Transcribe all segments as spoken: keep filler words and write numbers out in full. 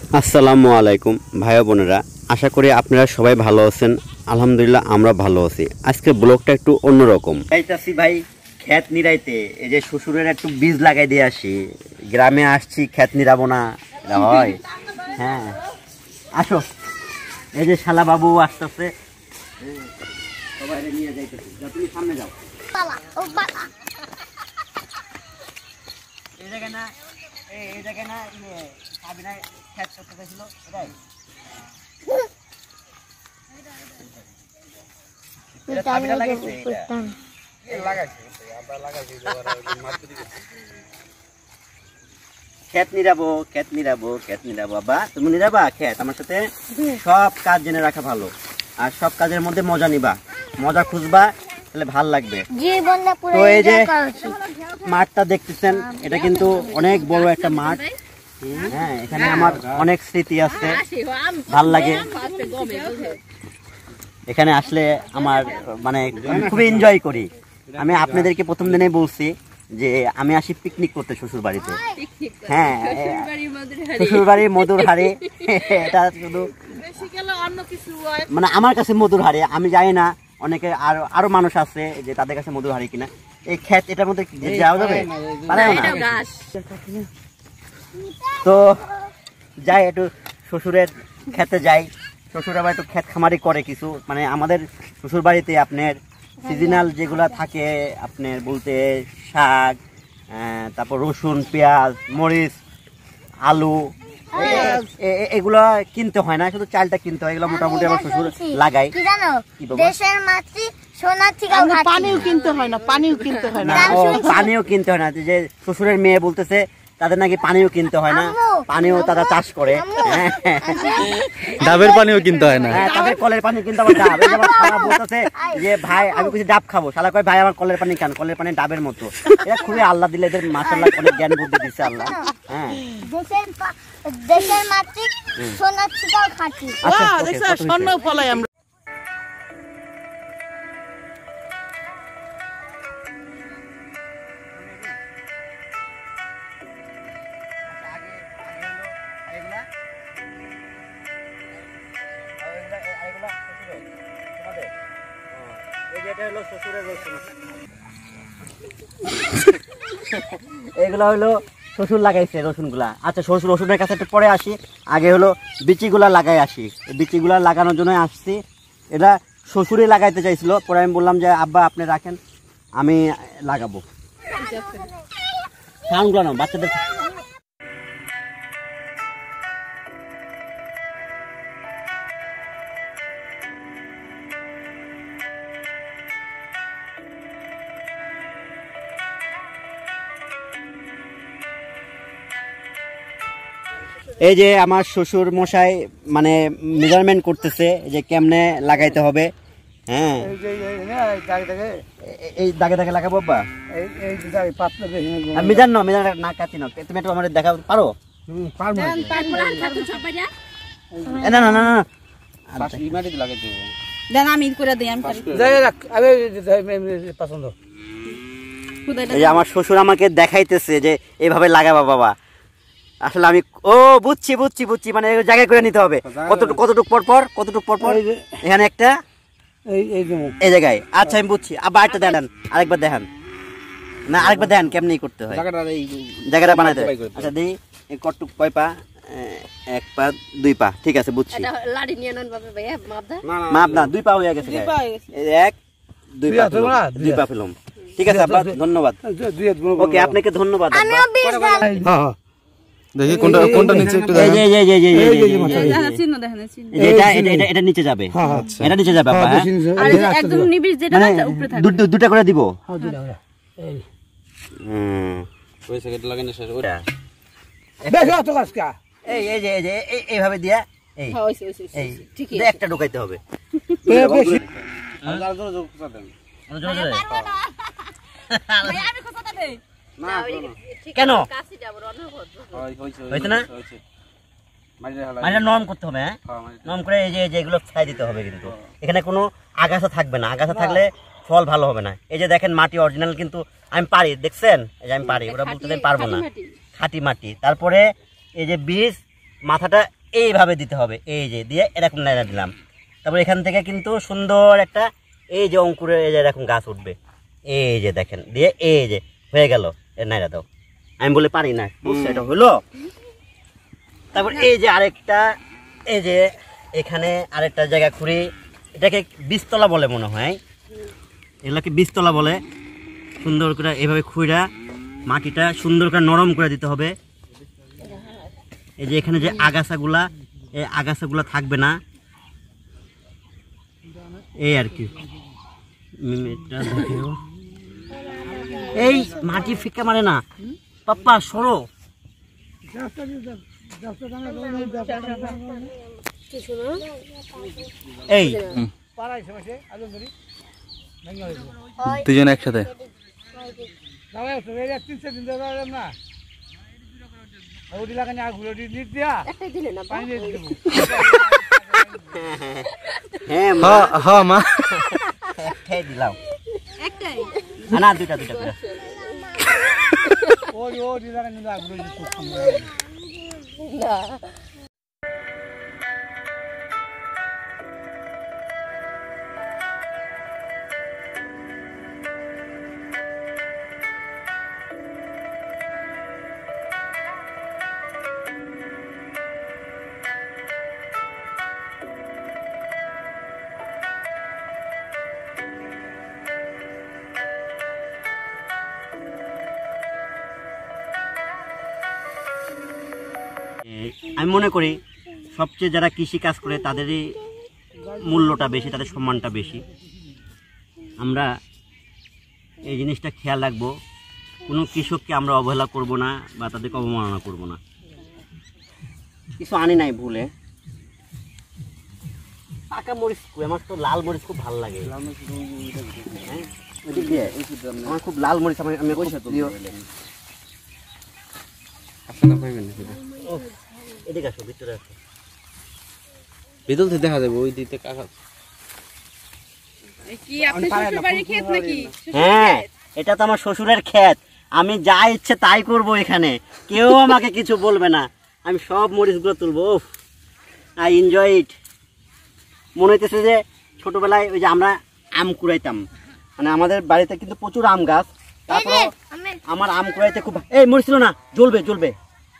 আসসালামু আলাইকুম ভাই বোনেরা, আশা করি আপনারা সবাই ভালো আছেন। আলহামদুলিল্লাহ আমরা ভালো আছি। আজকে ব্লগটা একটু অন্যরকম। যাইতাছি ভাই ক্ষেত নিরাইতে, এই যে শ্বশুরের একটু বীজ লাগাই দিয়ে আসি। গ্রামে আসছি, ক্ষেত নিরাবো না হয়? হ্যাঁ আসো, এই যে শালা বাবু আসতেছে, সবাই নিয়ে যাইতেছি। তুমি সামনে যাও। এই জায়গায় না, এই জায়গায় না সাবিনা ক্ষেত করতে গেছিল, এটাই ক্ষেত নিরাবো, ক্ষেত নিরাবো, ক্ষেত নিরাবো। বাবা তুমি নিরাবা ক্ষেত? আমার সাথে সব কাজ জেনে রাখা ভালো, আর সব কাজের মধ্যে মজা নিবা, মজা খুঁজবা, তাহলে ভাল লাগবে। তো এই যে মাঠটা দেখতেছেন, এটা কিন্তু অনেক বড় একটা মাঠ। হ্যাঁ, এখানে আমার অনেক স্মৃতি আছে, ভাল লাগে এখানে আসলে। আমার মানে খুবই এনজয় করি। আমি আপনাদেরকে প্রথম দিনেই বলছি যে আমি আসি পিকনিক করতে শ্বশুর বাড়িতে। হ্যাঁ, শ্বশুর বাড়ি মধুর হাড়ি, এটা শুধু মানে আমার কাছে মধুর হাড়ি। আমি জানি না অনেকে আরো আরো মানুষ আছে যে তাদের কাছে মধুর হাড়ি কিনা। এই ক্ষেত এটার মধ্যে যাওয়া যাবে? তো যাই একটু শ্বশুরের ক্ষেতে যাই। শ্বশুর আবার একটু ক্ষেত খামারি করে কিছু, মানে আমাদের শ্বশুর বাড়িতে আপনার সিজনাল যেগুলো থাকে, আপনার বলতে শাক, তারপর রসুন, পেঁয়াজ, মরিচ, আলু, এগুলো কিনতে হয় না, শুধু চালটা কিনতে হয়। এগুলো মোটামুটি আমার শ্বশুর লাগাই। দেশের মাতৃ সোনার থেকে পানিও কিনতে হয় না, পানিও কিনতে হয় না, পানিও কিনতে হয় না। যে শ্বশুরের মেয়ে বলতেছে তাদের নাকি পানিও কিনতে হয় না, পানিও তারা চাষ করে। ডাবের পানিও কিনতে হয় না, তাদের কলের পানি কিনতে হবে। ডাব বলতেছে যে ভাই আমি কিছু ডাব খাবো, শালা কয় ভাই আমার কলের পানি খান, কলের পানি ডাবের মতো। এটা খুবই আল্লাহ দিলে এদের, মাশাআল্লাহ অনেক জ্ঞান বুদ্ধি দিচ্ছে আল্লাহ। হ্যাঁ, দেশের মাতৃ সোনার থেকে খাঁটি। আচ্ছা স্বর্ণ ফলাই আমরা। এগুলা হলো শ্বশুর লাগাইছে রসুন গুলা। আচ্ছা শ্বশুর রসুনের কাছে একটু পরে আসি, আগে হলো বিচিগুলা লাগাই আসি। বিচিগুলা লাগানোর জন্য আসছি। এটা শ্বশুরে লাগাইতে চাইছিল, পরে আমি বললাম যে আব্বা আপনি রাখেন, আমি লাগাবো। সাউন্ডগুলো না বাচ্চাদের। এই যে আমার শ্বশুর মশাই মানে মেজারমেন্ট করতেছে যে কেমনে লাগাইতে হবে। হ্যাঁ, এই দাগে দাগে লাগাবো বাবা। মেজার না, মেজার না কাটি না। তুমি একটু আমাদের দেখা পারো? না না না না, আমার শ্বশুর আমাকে দেখাইতেছে যে এইভাবে লাগাবা বাবা। আসলে আমি ও বুঝছি বুঝছি বুঝছি মানে জায়গায় করে নিতে হবে। কতটুক কতটুক পর পর কতটুক পর পর এখানে একটা এই জায়গায়। আচ্ছা আমি বুঝছি। আবার একটা দেখান, আরেকবার দেখান না, আরেকবার দেখান কেমনি করতে হয় জায়গাটা বানাইতে হয়। আচ্ছা দিই কতটুক কয় পা? এক পা, দুই পা, ঠিক আছে বুঝছি। মাপ না, দুই পা হয়ে গেছে। এক দুই পা, দুই পা ফেলুম, ঠিক আছে আপনার ধন্যবাদ। ওকে আপনাকে ধন্যবাদ। দেখি কোনটা কোনটা নিচে একটু দেখেন। এই এই এই এই চিহ্ন দেখেন, চিহ্ন এটা এটা এটা নিচে যাবে, এটা নিচে যাবে বাবা। আর একদম নিবিড় যেটা উপরে থাকবে, দুটো করে দিব। হ্যাঁ দুটো করে। এই হুম ওই সেকেন্ড লাগানো শেষ ওটা দেখো তো কাজটা। এই এই এই যে এইভাবে দিয়া এই হ্যাঁ ওই ওই ঠিক আছে, একটা ঢোকাইতে হবে। এই বেশি আর যারা জোরে জোরে খোঁচা দেন, জোরে জোরে ভাই আমি খোঁচাতে দেই না কেন? হয়েছে না, মাটিটা নরম করতে হবে। হ্যাঁ নরম করে এই যে যেগুলো ছাই দিতে হবে, কিন্তু এখানে কোনো আগাছা থাকবে না, আগাছা থাকলে ফল ভালো হবে না। এই যে দেখেন মাটি অরিজিনাল, কিন্তু আমি পারি, দেখছেন এই যে আমি পারি, ওরা বলতে আমি পারবো না, খাঁটি মাটি। তারপরে এই যে বীজ মাথাটা এইভাবে দিতে হবে, এই যে দিয়ে এরকম নাইরা দিলাম। তারপর এখান থেকে কিন্তু সুন্দর একটা এই যে অঙ্কুরের এই যে এরকম গাছ উঠবে, এই যে দেখেন দিয়ে এই যে হয়ে গেল, এর নাইরা দাও। আমি বলে পারি না, বুঝছো এটা হলো। তারপর এই যে আরেকটা, এই যে এখানে আরেকটা জায়গা খুঁড়ি, এটাকে বীজতলা বলে মনে হয়, এগুলোকে বীজতলা বলে। সুন্দর করে এইভাবে খুঁড়া মাটিটা সুন্দর করে নরম করে দিতে হবে। এই যে এখানে যে আগাছাগুলা, এই আগাছাগুলা থাকবে না, এই আর কি। এই মাটি ফিকা মারে না পাপ্পা, সরো। এই দুজন একসাথে হ্যাঁ মা দিলাম না, দুইটা দুইটা করে। আমি মনে করি সবচেয়ে যারা কৃষি কাজ করে তাদেরই মূল্যটা বেশি, তাদের সম্মানটা বেশি। আমরা এই জিনিসটা খেয়াল রাখবো, কোনো কৃষককে আমরা অবহেলা করব না বা তাদেরকে অবমাননা করব না। কিছু আনি নাই ভুলে, পাকা মরিচ, আমার তো লাল মরিচ খুব ভালো লাগে। আমার খুব লাল মরিচ, আমি আমি এদিকে আসো, ভিতরে আসো। ভিতর থেকে দেখা যাবে ওই দিতে কাকা। হ্যাঁ, এটা তো আমার শ্বশুরের ক্ষেত, আমি যা ইচ্ছে তাই করব এখানে, কেউ আমাকে কিছু বলবে না, আমি সব মরিচগুলো তুলবো। I enjoy it. মনে হইতেছে যে ছোটবেলায় ওই যে আমরা আম কুড়াইতাম, মানে আমাদের বাড়িতে কিন্তু প্রচুর আম গাছ, তারপর আমার আম কুড়াইতে খুব, এই মরিচ ছিল না, জ্বলবে জ্বলবে।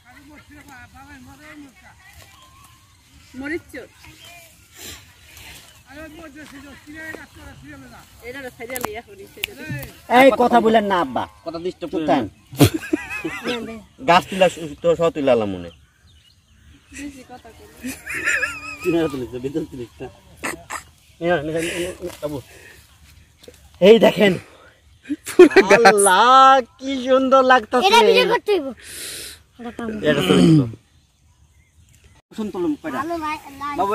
এই কথা বললেন না আব্বা, কথা ডিস্টার্ব করতেন। গাছ তুলা তো সহ তুলালাম মনে। এই দেখেন, আল্লাহ কি সুন্দর লাগতেছে। বাবু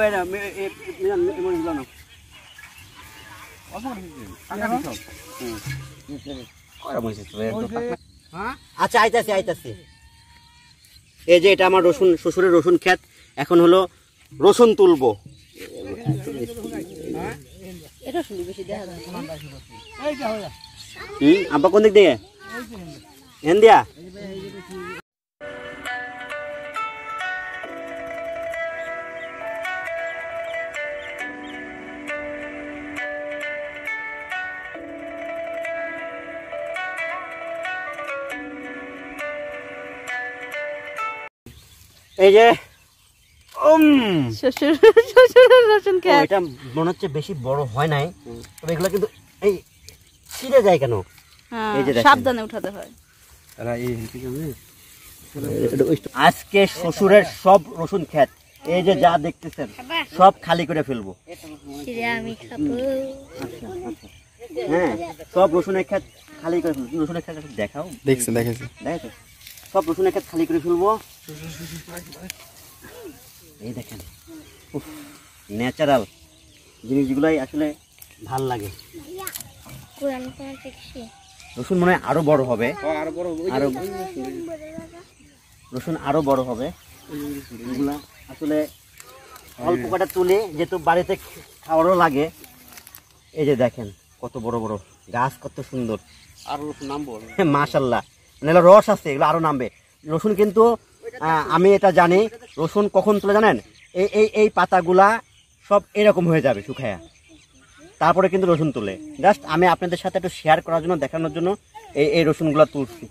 আচ্ছা, আইতাছি আইতাছি। এই যে এটা আমার রসুন, শ্বশুরের রসুন ক্ষেত, এখন হলো রসুন তুলবো। হম আব্বা কোন দিক দিয়ে হেন দিয়া? এই যে এটা মনে হচ্ছে বেশি বড় হয় নাই, তবে এগুলো কিন্তু এই ছিঁড়ে যায় কেন? সাবধানে উঠাতে হয়। আজকে শ্বশুরের সব রসুন ক্ষেত, এই যে যা দেখতেছেন সব খালি করে ফেলবো। হ্যাঁ, সব রসুনের ক্ষেত খালি করে ফেলবো। রসুনের ক্ষেত দেখাও, দেখছি দেখেছি দেখো, সব রসুনের ক্ষেত খালি করে ফেলবো। এই দেখেন ন্যাচারাল জিনিসগুলাই আসলে ভাল লাগে। রসুন মনে হয় আরো বড় হবে, আরো রসুন আরো বড় হবে। এগুলা আসলে অল্প কটা তুলে যেহেতু বাড়িতে খাওয়ারও লাগে। এই যে দেখেন কত বড় বড় গাছ, কত সুন্দর। আর রসুন নামবো মাশাআল্লাহ, মানে রস আছে, এগুলো আরো নামবে। রসুন কিন্তু আমি এটা জানি রসুন কখন তুলে জানেন, এই এই এই পাতাগুলা সব এরকম হয়ে যাবে শুকায়া, তারপরে কিন্তু রসুন তুলে। জাস্ট আমি আপনাদের সাথে একটু শেয়ার করার জন্য, দেখানোর জন্য এই এই রসুনগুলা তুলছি।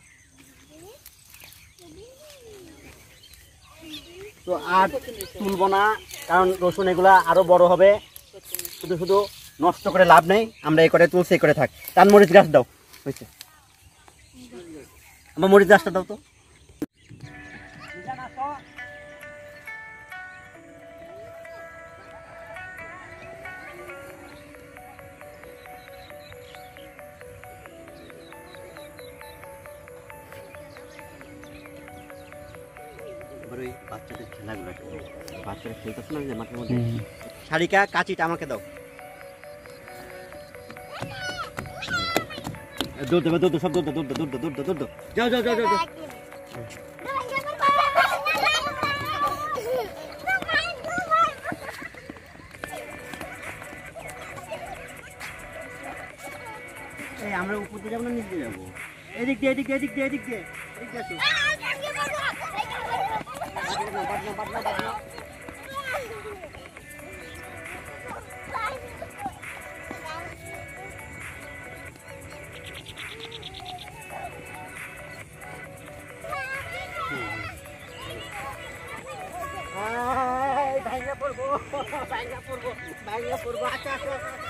তো আর তুলবো না, কারণ রসুন এগুলা আরো বড় হবে, শুধু শুধু নষ্ট করে লাভ নেই। আমরা এই করে তুলছি, এই করে থাক। তার মরিচ গাছ দাও, হয়েছে আমার মরিচ গাছটা দাও তো। বাচ্চাদের খেলাগুলো, বাচ্চারা খেলতেছে না যে মাঠের মধ্যে। শারিকা কাঁচিটা আমাকে দাও। দৌড় দেবে, দৌড় সব দৌড় দৌড় দৌড় দৌড় দৌড় দৌড় যাও যাও যাও যাও। এই আমরা উপর দিয়ে যাবো না নিচ দিয়ে যাবো? এদিক দিয়ে এদিক দিয়ে এদিক দিয়ে এদিক দিয়ে এদিক দিয়ে আসো। বাটনা বাটনা বাটনা। ভাইয়া পড়বো ভাইয়া পড়বো ভাইয়া পড়বো। আচ্ছা আচ্ছা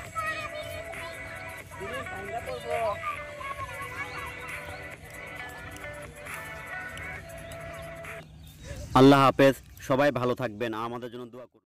ভাইয়া পড়বো। আল্লাহ হাফেজ, সবাই ভালো থাকবেন, আমাদের জন্য দোয়া করুন।